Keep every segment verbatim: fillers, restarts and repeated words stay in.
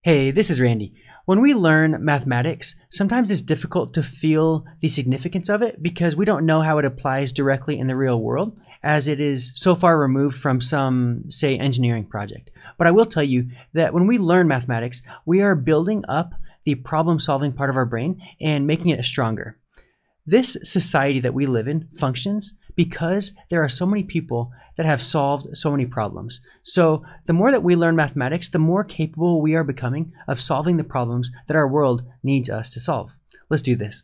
Hey, this is Randy. When we learn mathematics, sometimes it's difficult to feel the significance of it because we don't know how it applies directly in the real world, as it is so far removed from some, say, engineering project. But I will tell you that when we learn mathematics, we are building up the problem-solving part of our brain and making it stronger. This society that we live in functions because there are so many people that have solved so many problems. So the more that we learn mathematics, the more capable we are becoming of solving the problems that our world needs us to solve. Let's do this.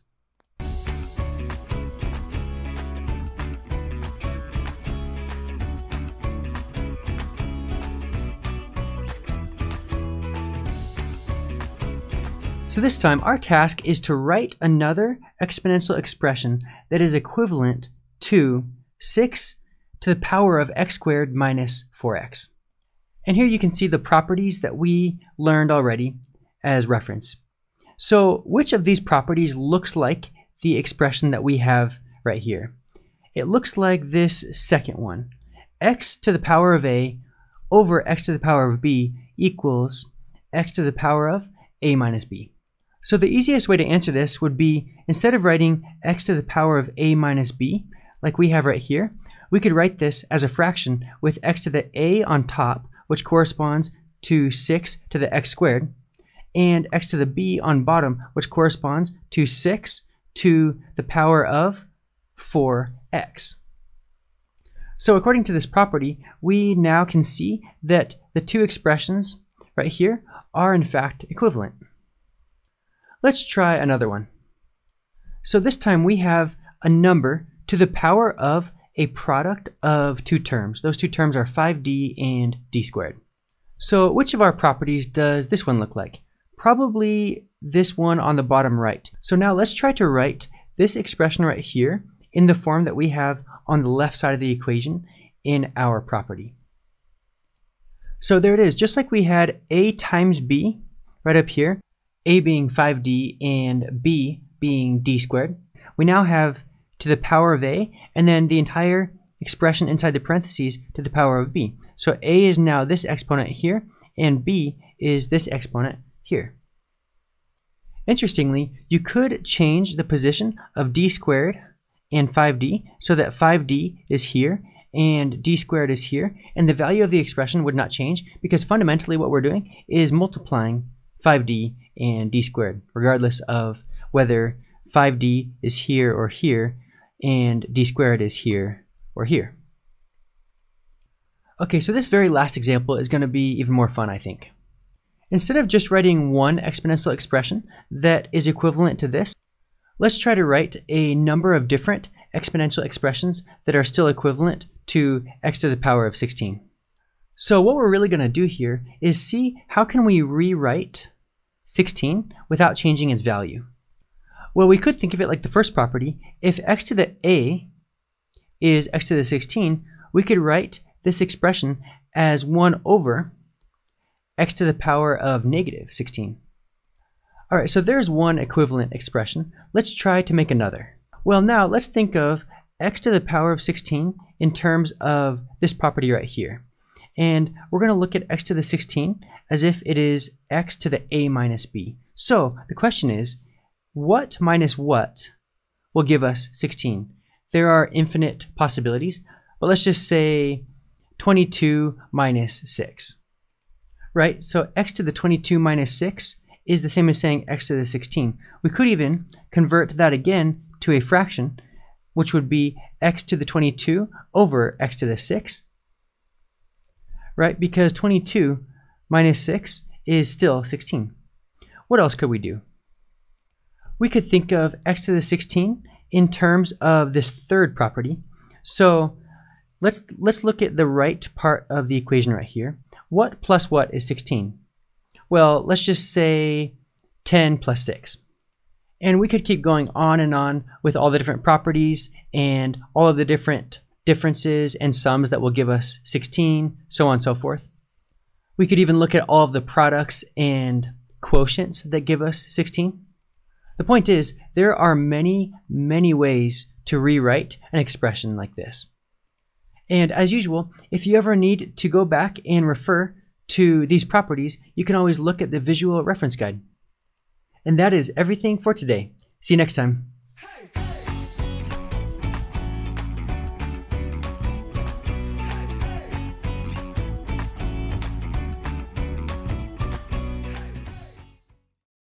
So this time, our task is to write another exponential expression that is equivalent to six to the power of x squared minus four x. And here you can see the properties that we learned already as reference. So which of these properties looks like the expression that we have right here? It looks like this second one. X to the power of a over x to the power of b equals x to the power of a minus b. So the easiest way to answer this would be, instead of writing x to the power of a minus b, like we have right here, we could write this as a fraction with x to the a on top, which corresponds to six to the x squared, and x to the b on bottom, which corresponds to six to the power of four x. So according to this property, we now can see that the two expressions right here are in fact equivalent. Let's try another one. So this time we have a number to the power of a product of two terms. Those two terms are five d and d squared. So which of our properties does this one look like? Probably this one on the bottom right. So now let's try to write this expression right here in the form that we have on the left side of the equation in our property. So there it is, just like we had a times b right up here, a being five d and b being d squared. We now have to the power of a, and then the entire expression inside the parentheses to the power of b. So a is now this exponent here, and b is this exponent here. Interestingly, you could change the position of d squared and five d so that five d is here and d squared is here, and the value of the expression would not change because fundamentally what we're doing is multiplying five d and d squared, regardless of whether five d is here or here and d squared is here or here. Okay, so this very last example is going to be even more fun, I think. Instead of just writing one exponential expression that is equivalent to this, let's try to write a number of different exponential expressions that are still equivalent to x to the power of sixteen. So what we're really going to do here is see how can we rewrite sixteen without changing its value. Well, we could think of it like the first property. If x to the a is x to the sixteen, we could write this expression as one over x to the power of negative sixteen. All right, so there's one equivalent expression. Let's try to make another. Well, now let's think of x to the power of sixteen in terms of this property right here. And we're going to look at x to the sixteen as if it is x to the a minus b. So the question is, what minus what will give us sixteen? There are infinite possibilities, but let's just say twenty-two minus six. Right? So x to the twenty-two minus six is the same as saying x to the sixteen. We could even convert that again to a fraction, which would be x to the twenty-two over x to the six. Right? Because twenty-two minus six is still sixteen. What else could we do? We could think of x to the sixteen in terms of this third property. So let's let's look at the right part of the equation right here. What plus what is sixteen? Well, let's just say ten plus six. And we could keep going on and on with all the different properties and all of the different differences and sums that will give us sixteen, so on and so forth. We could even look at all of the products and quotients that give us sixteen. The point is, there are many, many ways to rewrite an expression like this. And as usual, if you ever need to go back and refer to these properties, you can always look at the visual reference guide. And that is everything for today. See you next time.